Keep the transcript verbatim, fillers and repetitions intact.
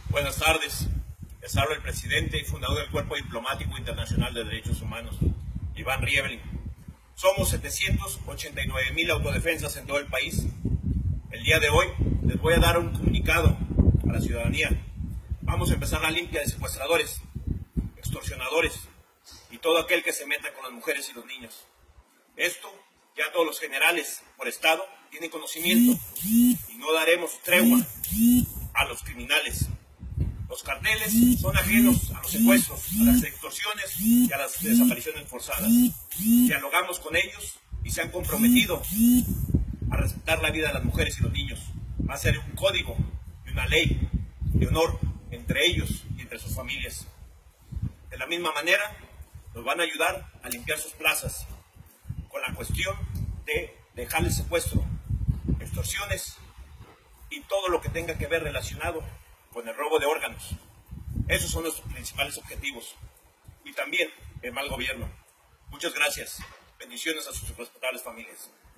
Buenas tardes. Les habla el presidente y fundador del Cuerpo Diplomático Internacional de Derechos Humanos, Iván Rieblin. Somos setecientos ochenta y nueve mil autodefensas en todo el país. El día de hoy les voy a dar un comunicado a la ciudadanía. Vamos a empezar la limpia de secuestradores, extorsionadores y todo aquel que se meta con las mujeres y los niños. Esto ya todos los generales por estado tienen conocimiento y no daremos tregua a los criminales. Los carteles son ajenos a los secuestros, a las extorsiones y a las desapariciones forzadas. Dialogamos con ellos y se han comprometido a respetar la vida de las mujeres y los niños. Va a ser un código y una ley de honor entre ellos y entre sus familias. De la misma manera, nos van a ayudar a limpiar sus plazas con la cuestión de dejar el secuestro, extorsiones y todo lo que tenga que ver relacionado con el robo de órganos. Esos son nuestros principales objetivos. Y también el mal gobierno. Muchas gracias. Bendiciones a sus respetables familias.